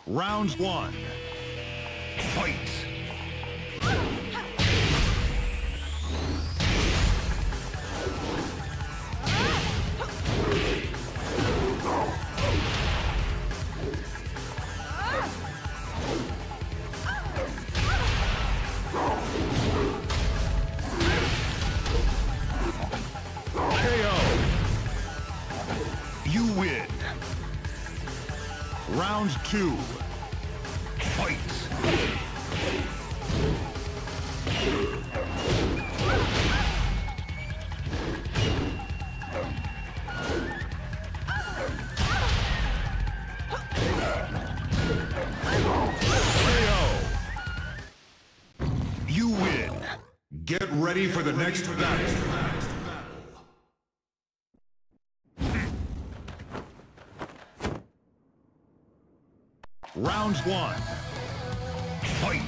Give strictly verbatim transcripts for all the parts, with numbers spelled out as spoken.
Round one. Fight! K O. You win. Round two. Fight! K O. You win. Get ready for the next battle. Round one. Fight!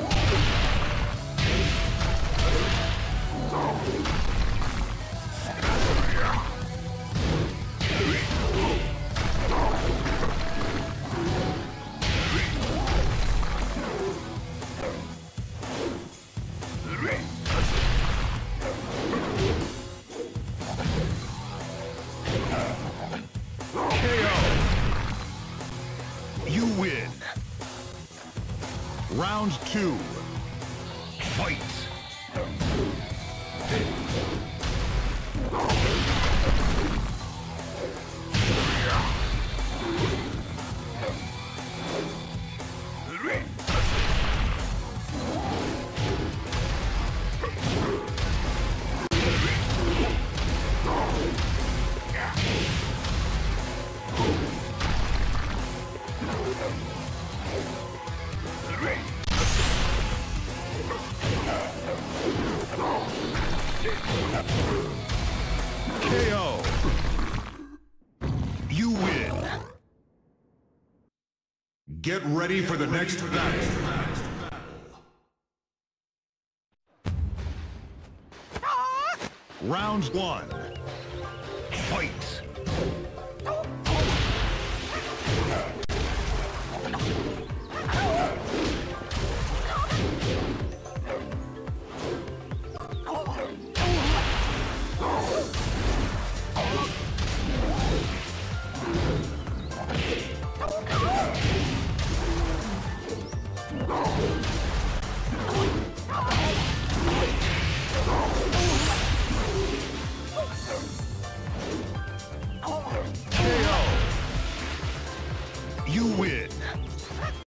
K O. You win. Round two. Fight! K O. You win. Get ready for the next battle. Round one. Fight! K O. You win.